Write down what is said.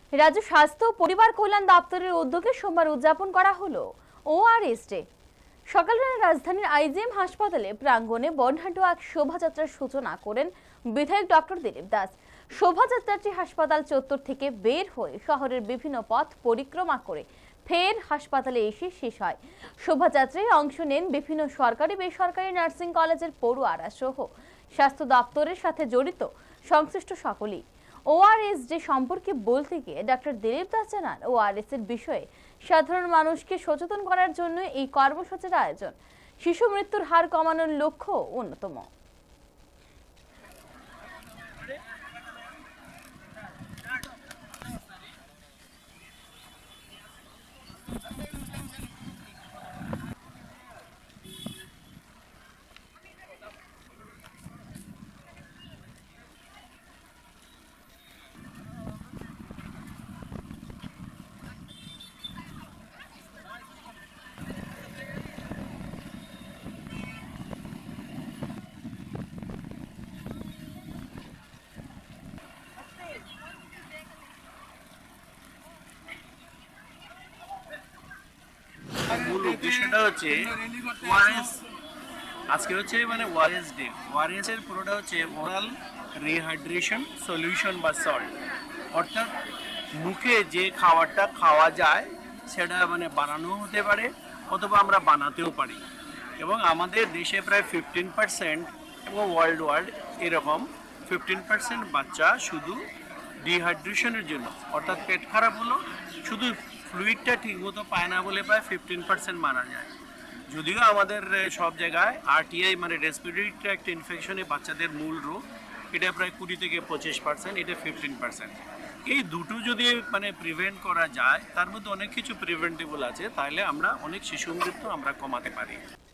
রাজ্য স্বাস্থ্য ও পরিবার কল্যাণ দপ্তরের উদ্যোগে সোমবার উদযাপন করা হলো ওআরএস ডে। সকালবেলা রাজধানীর আইজিএম হাসপাতালে প্রাঙ্গণে বর্ণাঢ্য এক শোভাযাত্রার সূচনা করেন বিধায়ক ডক্টর দিলীপ দাস। শোভাযাত্রাটি হাসপাতাল চত্বর থেকে বের হয়ে শহরের বিভিন্ন পথ পরিক্রমা করে ফের হাসপাতালে এসে শেষ হয়। শোভাযাত্রায় অংশ নেন বিভিন্ন সরকারি বেসরকারি নার্সিং কলেজের পড়ুয়ারা সহ স্বাস্থ্য দপ্তরের সাথে জড়িত সংশ্লিষ্ট সকলেই। ওআরএস ডে সম্পর্কে বলতে গিয়ে ডক্টর দিলীপ দাস জানান, ওআরএস এর বিষয়ে সাধারণ মানুষকে সচেতন করার জন্য এই কর্মসূচির আয়োজন। শিশু মৃত্যুর হার কমানোর লক্ষ্য অন্যতম। মূল উদ্দেশ্যটা হচ্ছে ওআরএস। আজকে হচ্ছে মানে ওআরএস ডে। ওআরএস এর পুরোটা হচ্ছে ওরাল রিহাইড্রেশন সলিউশন বা সল্ট, অর্থাৎ মুখে যে খাবারটা খাওয়া যায় সেটা মানে বানানো হতে পারে অথবা আমরা বানাতেও পারি। এবং আমাদের দেশে প্রায় 15% এবং ওয়ার্ল্ড ওয়াইড এরকম 15% বাচ্চা শুধু ডিহাইড্রেশনের জন্য, অর্থাৎ পেট খারাপ হলো, শুধু ফ্লুইডটা ঠিকমতো পায় না বলে প্রায় 15% মারা যায়। যদিও আমাদের সব জায়গায় আরটিআই মানে রেসপিরেটরি ট্র্যাক্ট ইনফেকশনে বাচ্চাদের মূল রোগ, এটা প্রায় 20 থেকে 25%, এটা 15%। এই দুটো যদি মানে প্রিভেন্ট করা যায়, তার মধ্যে অনেক কিছু প্রিভেন্টেবল আছে, তাহলে আমরা অনেক শিশু মৃত্যু আমরা কমাতে পারি।